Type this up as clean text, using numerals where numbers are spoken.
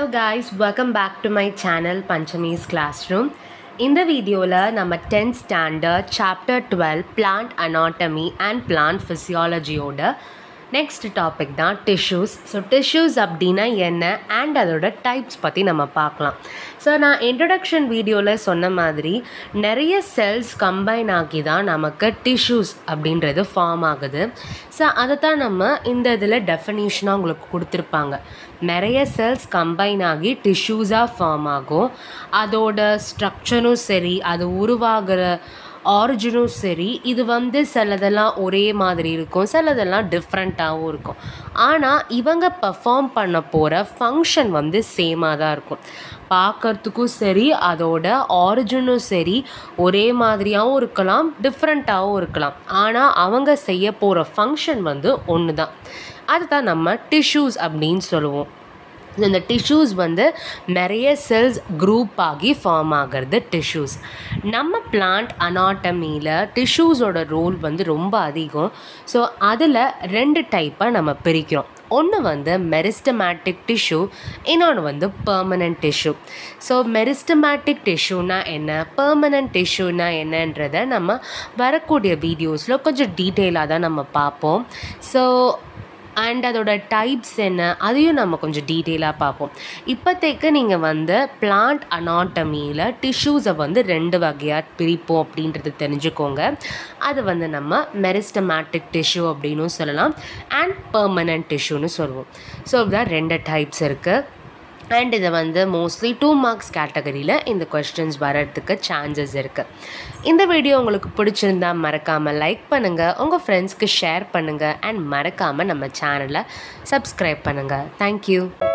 guys, welcome back to my channel Panchami's Classroom. In the video நம்ம 10th standard chapter 12 plant anatomy and plant physiology ஓட next topic தான் tissues. So tissues அப்படினா என்ன and அதோட types பத்தி நம்ம பார்க்கலாம். So நான் introduction வீடியோல சொன்ன மாதிரி நிறைய cells combine ஆகி தான் நமக்கு tissues அப்படின்றது ஃபார்ம் ஆகுது. ஸோ அதை தான் நம்ம இந்த இதில் டெஃபினிஷனாக உங்களுக்கு கொடுத்துருப்பாங்க. நிறைய செல்ஸ் கம்பைன் ஆகி டிஷ்யூஸாக ஃபார்ம் ஆகும். அதோட ஸ்ட்ரக்சரும் சரி, அது உருவாகிற ஆரிஜினும் சரி, இது சிலதெல்லாம் ஒரே மாதிரி இருக்கும், சிலதெல்லாம் டிஃப்ரெண்ட்டாகவும் இருக்கும். ஆனால் இவங்க பர்ஃபார்ம் பண்ண போகிற ஃபங்க்ஷன் சேமாக தான் இருக்கும். பார்க்கறதுக்கும் சரி, அதோட ஆரிஜினும் சரி ஒரே மாதிரியாகவும் இருக்கலாம், டிஃப்ரெண்ட்டாகவும் இருக்கலாம். ஆனால் அவங்க செய்ய போகிற ஃபங்க்ஷன் ஒன்று தான். அதுதான் நம்ம டிஷ்யூஸ் அப்படின்னு சொல்லுவோம். இந்த டிஷ்யூஸ் நிறைய செல்ஸ் குரூப் ஆகி ஃபார்ம் ஆகிறது டிஷ்யூஸ். நம்ம பிளான்ட் அனாட்டமியில் டிஷ்யூஸோட ரோல் ரொம்ப அதிகம். ஸோ அதில் ரெண்டு டைப்பாக நம்ம பிரிக்கிறோம். ஒன்று மெரிஸ்டமேட்டிக் டிஷ்யூ, இன்னொன்று பெர்மனன்ட் டிஷ்யூ. ஸோ மெரிஸ்டமேட்டிக் டிஷ்யூனா என்ன, பெர்மனன்ட் டிஷ்யூனா என்னன்றதை நம்ம வரக்கூடிய வீடியோஸில் கொஞ்சம் டீட்டெயிலாக தான் நம்ம பார்ப்போம். ஸோ அண்ட் அதோட டைப்ஸ் என்ன, அதையும் நம்ம கொஞ்சம் டீட்டெயிலாக பார்ப்போம். இப்போதைக்கு நீங்கள் பிளான்ட் அனாட்டமியில் டிஷ்யூஸை ரெண்டு வகையாக பிரிப்போம் அப்படின்றது தெரிஞ்சுக்கோங்க. அது நம்ம மெரிஸ்டமேட்டிக் டிஷ்யூ அப்படின்னு சொல்லலாம், அண்ட் பெர்மனன்ட் டிஷ்யூன்னு சொல்லுவோம். ஸோ இதுதான் ரெண்டு டைப்ஸ் இருக்குது. அண்ட் இதை மோஸ்ட்லி 2 மார்க்ஸ் கேட்டகரியில் இந்த கொஸ்டின்ஸ் வர்றதுக்கு சான்சஸ் இருக்குது. இந்த வீடியோ உங்களுக்கு பிடிச்சிருந்தா மறக்காமல் லைக் பண்ணுங்கள், உங்கள் ஃப்ரெண்ட்ஸ்க்கு ஷேர் பண்ணுங்கள், அண்ட் மறக்காமல் நம்ம சேனலை சப்ஸ்கிரைப் பண்ணுங்கள். தேங்க்யூ.